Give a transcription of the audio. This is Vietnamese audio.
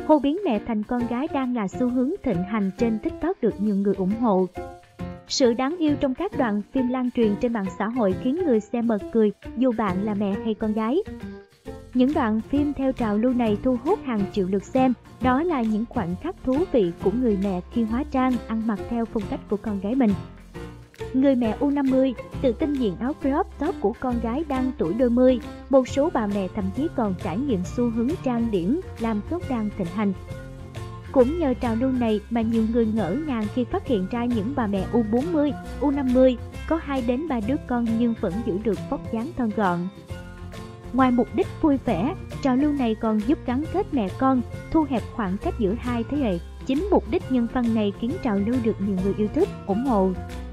Hô biến mẹ thành con gái đang là xu hướng thịnh hành trên TikTok được nhiều người ủng hộ. Sự đáng yêu trong các đoạn phim lan truyền trên mạng xã hội khiến người xem bật cười dù bạn là mẹ hay con gái. Những đoạn phim theo trào lưu này thu hút hàng triệu lượt xem, đó là những khoảnh khắc thú vị của người mẹ khi hóa trang, ăn mặc theo phong cách của con gái mình. Người mẹ U50 tự tin diện áo crop top của con gái đang tuổi đôi mươi. Một số bà mẹ thậm chí còn trải nghiệm xu hướng trang điểm làm tốt đang thịnh hành. Cũng nhờ trào lưu này mà nhiều người ngỡ ngàng khi phát hiện ra những bà mẹ U40, U50 có 2 đến 3 đứa con nhưng vẫn giữ được vóc dáng thon gọn. Ngoài mục đích vui vẻ, trào lưu này còn giúp gắn kết mẹ con, thu hẹp khoảng cách giữa hai thế hệ. Chính mục đích nhân văn này khiến trào lưu được nhiều người yêu thích, ủng hộ.